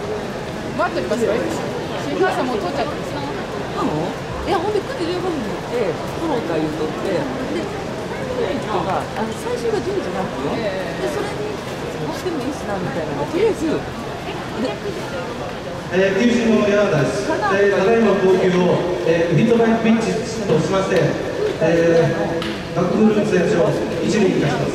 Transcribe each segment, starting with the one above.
待っておりますよ。新幹線もう通っちゃってます。 いや、ほんで9時15分に行って取ろうか言うとってで人が最終が10時なんですよ、でそれに押してもいいしなみたいなのでとりあえず九州の山田です。ただいま投球をヒットバイクピッチとしまして、バックフルーツ選手を一塁にいたします。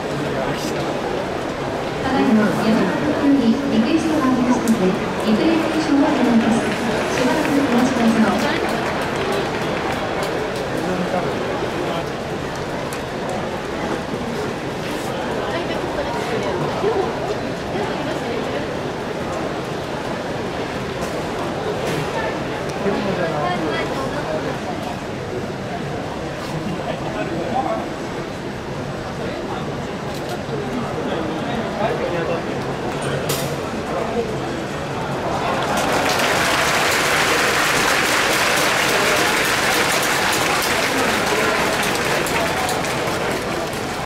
ただいま山形にリクエストがありますので、リクエスト